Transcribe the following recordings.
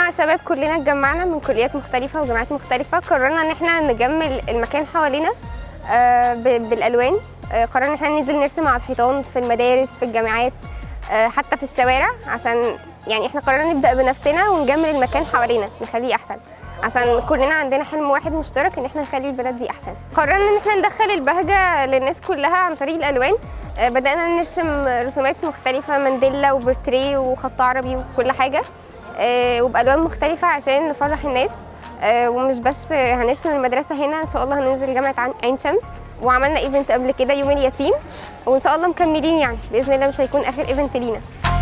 مجموعة شباب كلنا اتجمعنا من كليات مختلفة وجامعات مختلفة، قررنا ان احنا نجمل المكان حوالينا بالالوان. قررنا ان احنا ننزل نرسم على الحيطان في المدارس في الجامعات، حتى في الشوارع، عشان يعني احنا قررنا نبدأ بنفسنا ونجمل المكان حوالينا نخليه احسن، عشان كلنا عندنا حلم واحد مشترك ان احنا نخلي البلد دي احسن. قررنا ان احنا ندخل البهجة للناس كلها عن طريق الالوان. بدأنا نرسم رسومات مختلفة، مانديلا وبورتريه وخط عربي وكل حاجة، وبألوان مختلفة عشان نفرح الناس. ومش بس هنرسم المدرسة هنا، ان شاء الله هننزل جامعة عين شمس، وعملنا ايفنت قبل كده يوم اليتيم، وان شاء الله مكملين يعني باذن الله، مش هيكون اخر ايفنت لينا.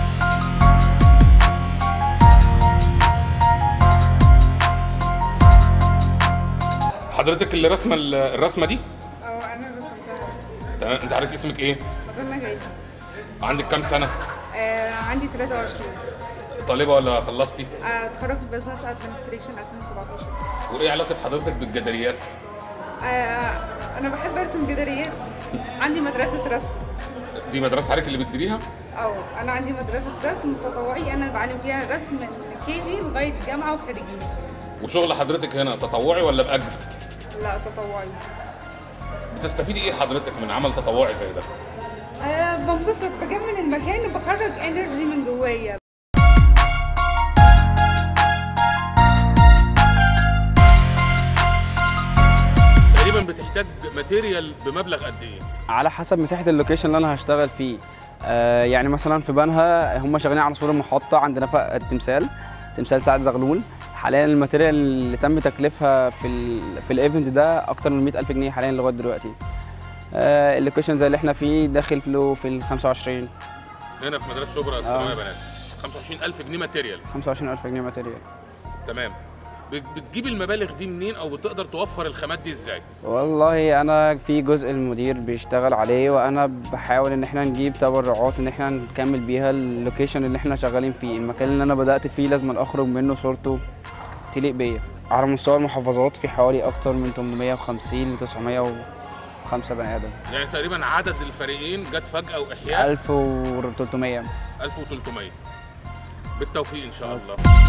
حضرتك اللي رسمه الرسمه دي؟ انا رسمتها. تمام. انت حضرتك اسمك ايه؟ مدام جاي. عندك كام سنه؟ عندي 23. طالبه ولا خلصتي؟ اتخرجت بزنس ادمنستريشن 2017. وايه علاقه حضرتك بالجداريات؟ انا بحب ارسم جداريات، عندي مدرسه رسم. دي مدرسه حضرتك اللي بتديريها؟ انا عندي مدرسه رسم تطوعي، انا بعلم فيها الرسم من كي جي لغايه جامعه وخريجين. وشغل حضرتك هنا تطوعي ولا باجر؟ لا، تطوعي. بتستفيدي ايه حضرتك من عمل تطوعي زي ده؟ بنبسط، بجمل المكان وبخرج انرجي من جوايا. تقريبا بتحتاج ماتيريال بمبلغ قد ايه؟ على حسب مساحه اللوكيشن اللي انا هشتغل فيه. يعني مثلا في بنها هم شغالين على سور المحطه، عندنا تمثال سعد زغلول. حاليا الماتيريال اللي تم تكلفها في الايفنت ده اكتر من 100,000 جنيه حاليا لغايه دلوقتي. اللوكيشن زي اللي احنا فيه داخل له في ال 25 هنا في مدرسه شبرا الثانويه يا بنات. 25,000 جنيه ماتيريال. 25,000 جنيه ماتيريال. تمام. بتجيب المبالغ دي منين او بتقدر توفر الخامات دي ازاي؟ والله انا في جزء المدير بيشتغل عليه، وانا بحاول ان احنا نجيب تبرعات ان احنا نكمل بيها اللوكيشن اللي احنا شغالين فيه. المكان اللي انا بدأت فيه لازم اخرج منه صورته تليق بيا. على مستوى المحافظات في حوالي اكتر من 850 ل 905 بني ادم. يعني تقريبا عدد الفريقين جت فجأة واحياء 1300. 1300. بالتوفيق ان شاء الله.